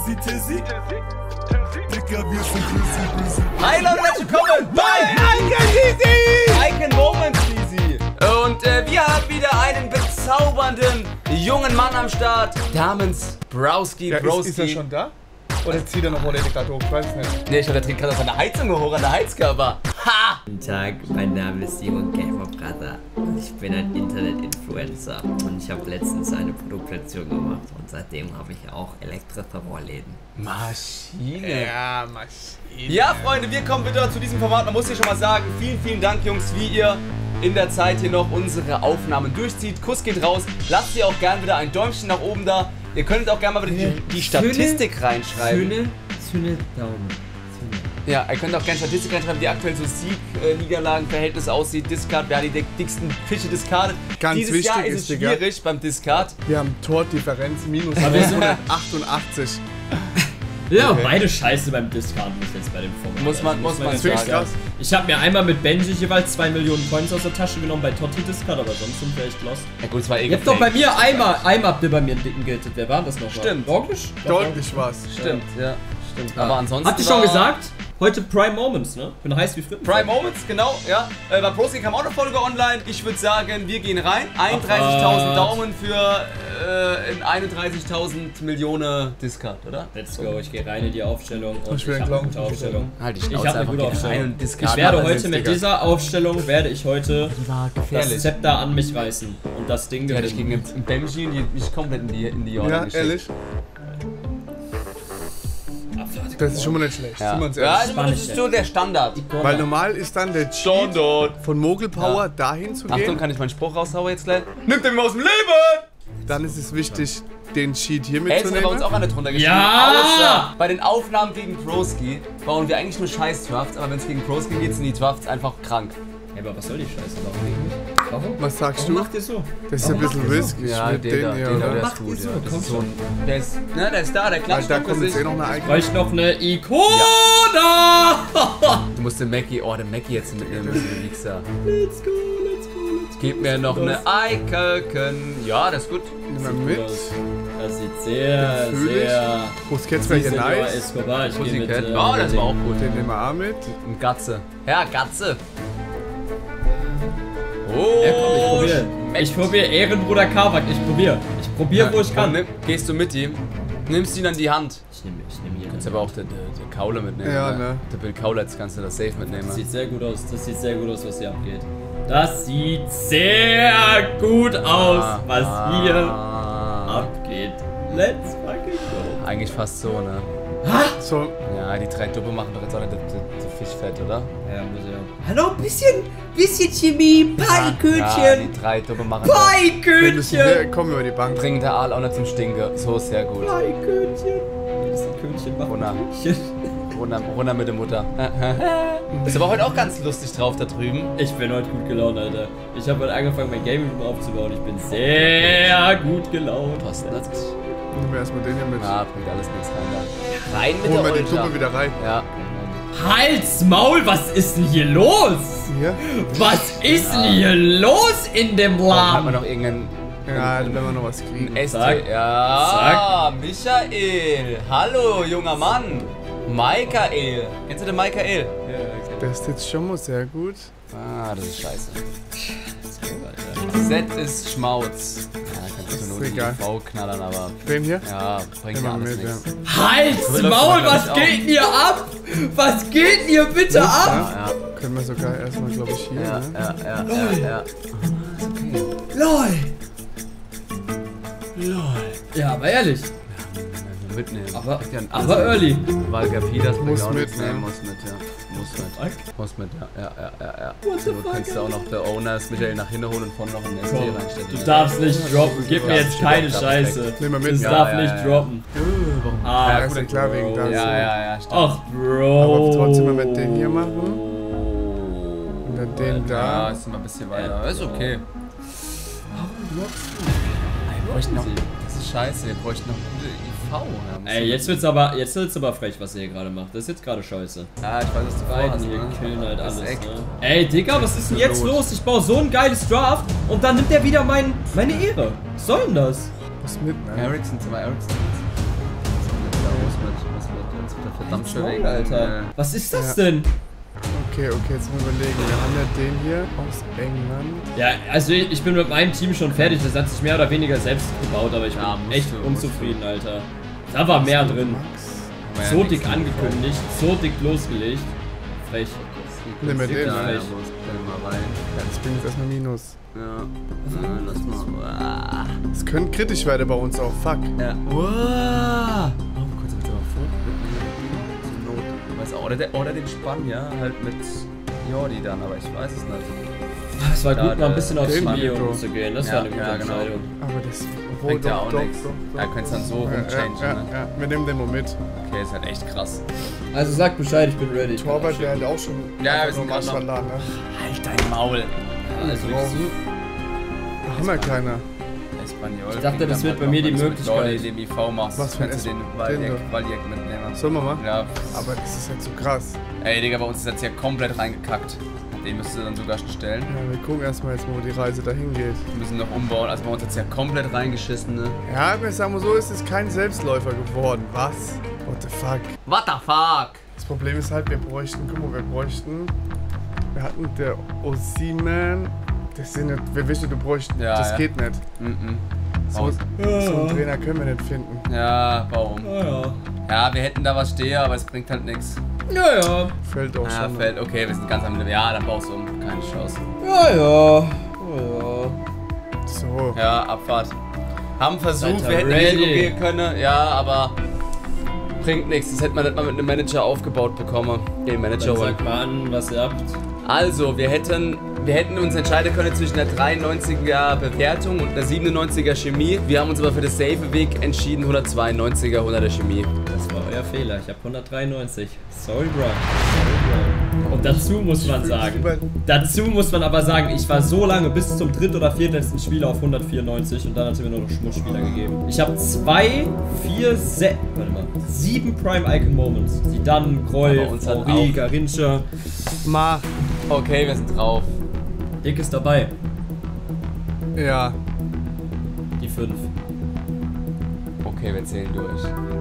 Tizzy, Tizzy. Dicker, wir sind busy. Hi Leute, herzlich willkommen bei Icon Moments Easy. Und wir haben wieder einen bezaubernden jungen Mann am Start namens Browski. Ja, ist er schon da? Oder zieht er noch mal die gerade hoch? Ich weiß nicht. Ne, ich glaube, der trägt gerade aus seiner Heizung hoch an der Heizkörper. Ha! Guten Tag, mein Name ist Simon Gamer-Brother und ich bin ein Internet-Influencer und ich habe letztens eine Produktplatzierung gemacht und seitdem habe ich auch Elektroverrohrläden. Maschine. Ja, Maschine. Ja, Freunde, wir kommen wieder zu diesem Format. Man muss hier schon mal sagen, vielen, vielen Dank, Jungs, wie ihr in der Zeit hier noch unsere Aufnahmen durchzieht. Kuss geht raus. Lasst ihr auch gerne wieder ein Däumchen nach oben da. Ihr könntet auch gerne mal wieder die Statistik reinschreiben. Schöne Daumen. Ja, ihr könnt auch gerne Statistik reinschreiben, wie aktuell so Sieg-Niederlagen-Verhältnis aussieht. Discard, wer hat die dicksten Fische discardet. Ganz Dieses wichtig Jahr ist es Digga, schwierig beim Discard. wir haben Tordifferenz minus 188. Ja, Okay. beide scheiße beim Discard jetzt bei dem Format. Muss man jetzt sagen. sagen. Krass. Ich habe mir einmal mit Benji jeweils 2 Millionen Coins aus der Tasche genommen bei Totti Discard, aber sonst sind wir echt lost. Ja gut, es war eh Ihr habt doch bei gefaked. mir einmal habt ihr bei mir einen dicken giltet. Wer war das noch? Stimmt. Dorkisch? Deutlich was. Stimmt, ja. Stimmt. Aber ansonsten Habt ihr schon war- gesagt? Heute Prime Moments, ne? Ich bin heiß wie Fritten. Prime Moments, genau, ja. Bei Browski kam auch eine Folge online. Ich würde sagen, wir gehen rein. 31.000 Daumen für 31.000 Millionen Discard, oder? Let's go, ich gehe rein in die Aufstellung und Ich will ich einen habe eine Glauben. gute Aufstellung. Halt die Ich Schnauze habe eine einfach, gute geh rein Aufstellung. und Discard. Ich werde machen. heute mit dieser Aufstellung, werde ich heute Die war das gefährlich. Zepter an mich reißen und das Ding Die hatte ich gewinnen. gegen einen Benji nicht komplett in die Jordan Ja, geschickt. ehrlich. Das ist schon mal nicht schlecht. Ja, Sind wir uns ja ehrlich. also das ist so der Standard. Weil normal ist dann der Cheat Standard. von Mogul Power Ja. dahin zu Achtung, gehen. kann ich meinen Spruch raushauen jetzt gleich? Nimmt den aus dem Leben! Dann ist es wichtig, den Cheat hier Ey, jetzt hat bei uns mitzunehmen. auch eine drunter geschrieben. Ja! Außer bei den Aufnahmen gegen Broski bauen wir eigentlich nur Scheiß-Drafts, aber wenn es gegen Broski geht, sind die Drafts einfach krank. Hey, aber was soll die Scheiße? Warum gegen mich? Warum? Was sagst Warum du? macht ihr so? Das ist ein bisschen risky. Ich Ja, würd den hier, der oder? ist Macht gut. ihr so? Ja. Das Komm ist so ein, der ist da, der Weil klatscht da doch für kommt jetzt sich. eh noch eine eigene. Brauche ich noch eine Ikona? Du musst den Mackie, den Mackie jetzt mitnehmen müssen, du Wichser. Let's go, let's go, let's go. Gib mir noch eine Eikelken. Ja, das ist gut. Nehmen wir mit. Das sieht sehr, Den fühl ich. sehr... Busquets wäre hier Senor nice. Escobar, ich gehe mit... Pussycat. Oh, das war auch gut. Den nehmen wir auch mit. Ein Gatze. Ja, Gatze. Ja, Oh, komm, ich probiere Ehrenbruder Kavak, ich probiere, wo ich kann. Gehst du mit ihm, nimmst ihn an die Hand. Ich nehme hier. Kannst aber auch den Kaule mitnehmen. Ja, ne? Der Bill Kaulitz kannst du das safe mitnehmen. Das sieht sehr gut aus, was hier abgeht. Das sieht sehr gut aus, was hier abgeht. Let's fucking go. Eigentlich fast so, ne? So, Ja, die 3 Duppe machen doch jetzt auch nicht das Fischfett, oder? Ja, muss ja. Hallo, bisschen Chemie, Ja, Paikötchen. die 3 Duppe machen wir müssen Paikötchen. hier, kommen über die Bank. bringen der Aal auch nicht zum Stinke. So ist sehr gut. Paikötchen. Ein bisschen Köhnchen machen. Runter. Köhnchen. Runter mit der Mutter. Ist aber heute auch ganz lustig drauf da drüben. Ich bin heute gut gelaunt, Alter. Ich habe heute angefangen, mein Gaming Room aufzubauen. Ich bin sehr gut gelaunt. Passt nicht. Nehmen wir erstmal den hier mit. Ja, bringt alles nichts rein da. Rein mit Holen wir der die Duppe Olja. wieder rein. Ja. Halt's Maul, was ist denn hier los? Hier. Was ist denn hier los in dem Dann hat man Laden? noch irgendeinen Ja, wenn wir noch was kriegen. ST. Zack. Ja, Michael. Hallo, junger Mann. Michael. Kennst du den Michael? Der ist jetzt schon mal sehr gut. Ah, das ist scheiße. Z ist Schmauz. Ja, kannst du nur die egal. Frau knallern, aber Den hier? ja, bringt Nehmen ja wir alles mit, ja. nichts. Halt's läuft Maul, aber, was glaub ich, geht denn hier ab? Was geht denn hier bitte ab? Ja, Können wir sogar erstmal, glaube ich, hier. ja, Ne? ja. LOL. Ja, aber ehrlich. Mitnehmen. Aber Ja, aber early. Valga Pidas bringt Muss auch mit, nichts. ne? Nee, muss mit, ja. Muss mit. Muss mit, ja. What the Du fuck, kannst du auch noch der Owner ist Michael nach hinten holen und vorne noch einen ST Komm, reinstellen. du darfst nicht droppen. Gib mir Ja, jetzt ich keine darf Scheiße. Nehmen wir mit. Das Ja, darf ja, nicht ja. droppen. Warum? Ah, Ja, ist ja klar wegen da. Ja, stimmt. ach, Bro. Aber trotzdem mal mit den hier machen. Und dann den Ja, da. ist immer ein bisschen weiter. Ist okay. Wir bräuchten noch. Das ist scheiße, wir bräuchten noch gute IV. Ja, muss Ey, ich- jetzt wird's aber frech, was ihr hier gerade macht. Das ist jetzt gerade scheiße. Ja, ich weiß, was du Beiden vorhast, hier ne? killen halt Das ist alles, echt- ne? Ey, Digga, was ist denn jetzt Blut. los? Ich baue so ein geiles Draft und dann nimmt er wieder meine Ehre. Was soll denn das? Was mit, ne? Ericsson, Zimmer Ericsson. Was mit uns wird verdammt schwer, Alter. Was ist das denn? Okay, jetzt mal überlegen. Wir haben ja den hier aus England. Ja, also ich bin mit meinem Team schon fertig. Das hat sich mehr oder weniger selbst gebaut, aber ich bin echt unzufrieden, Alter. Da war mehr drin. So dick angekündigt, so dick losgelegt. Frech. Nimm mir den. Ja, Ja, ja, mal rein. das bringt jetzt erstmal Minus. Ja. Lass mal. Es könnte kritisch werden bei uns auch. Fuck. Ja. Wow. Oh, kurz bitte mal vor. Zur Not. Weiß auch, oder den Spanier halt mit Jordi dann, aber ich weiß es nicht. Es war gut, mal ein bisschen aufs den Spiel Mito. umzugehen. Das war eine gute Entscheidung. Aber das Bringt ja auch nichts. Ja, könntest dann so rumchangen, ne? Ja, wir nehmen den mal mit. Okay, ist halt echt krass. Also sag Bescheid, ich bin ready. Torwart wäre halt auch schon. Ja, wir einfach sind nur gerade noch- Maschallah, ne? Halt dein Maul. Also Drauf. Da haben wir keiner. Espanol. Ich dachte, das wird bei mir die Möglichkeit. Wenn du den IV machst, Was für ein kannst du den Espanol? Valjek mitnehmen. Sollen wir mal? Ja. Aber das ist halt so krass. Ey, Digga, bei uns ist jetzt hier komplett reingekackt. Den müsstest du dann sogar schon stellen. Ja, wir gucken erstmal jetzt, wo die Reise dahin geht. Wir müssen noch umbauen. Also bei uns ist jetzt ja komplett reingeschissen, ne? Ja, wir sagen mal so, ist es kein Selbstläufer geworden. Was? What the fuck? What the fuck? Das Problem ist halt, wir hatten der Osimhen, das sind nicht, wir wissen, wir bräuchten, Ja, das ja. geht nicht. So, so einen Trainer können wir nicht finden. Ja, warum? Ja. Ja, wir hätten da was stehen, aber es bringt halt nichts. Ja. Fällt auch Ja, schon. fällt. Okay, wir sind ganz am Limit. Ja, dann baust du um. Keine Chance. Ja. So. Ja, Abfahrt. Haben versucht, Seid wir hätten ihr Risiko ready? gehen können. Ja, aber bringt nichts. Das hätte man nicht mal mit einem Manager aufgebaut bekommen. Den Manager Dann holen. sag mal an, was ihr habt. Also, wir hätten uns entscheiden können zwischen einer 93er Bewertung und einer 97er Chemie. Wir haben uns aber für das safe Weg entschieden, 192er, 100er Chemie. Das war euer Fehler. Ich habe 193. Sorry, Bro. Und dazu muss man sagen, aber sagen, ich war so lange bis zum 3. oder 4. letzten Spieler auf 194 und dann hat sie mir nur noch Schmutzspieler gegeben. Ich habe 7 Prime Icon Moments. Die dann Groll, Aber uns hat Henri, auch- Garincha. Mach. Okay, wir sind drauf. Dick ist dabei. Ja. Die 5. Okay, wir zählen durch.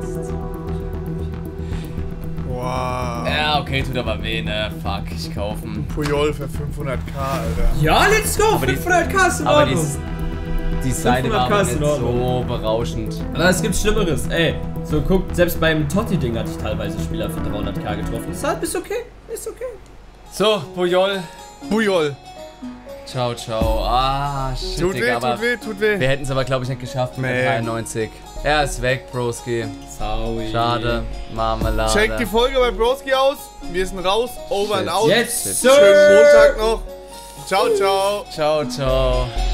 Wow. Ja, okay, tut aber weh, ne? Fuck, ich kaufen. Puyol für 500k, Alter. Ja, let's go! die- 500k ist in Aber Ordnung. die Seite war 500k aber ist in nicht so Ordnung. berauschend. Aber es gibt Schlimmeres, ey. So, guck, selbst beim Totti-Ding hatte ich teilweise Spieler für 300k getroffen. Ist okay, ist okay. So, Puyol. Puyol. Ciao, ciao. Ah, shit, Tut Digga, weh, aber tut weh, tut weh. wir hätten es aber, glaube ich, nicht geschafft mit Nee. 93. Er ist weg, Broski. Sorry. Schade. Marmelade. Checkt die Folge bei Broski aus. Wir sind raus. Over and out. Jetzt, Schönen Montag noch. Ciao, ciao. Ciao, ciao.